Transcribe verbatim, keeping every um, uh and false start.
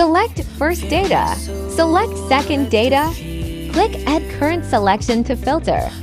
Select First Data. Select Second Data. Click Add Current Selection to filter.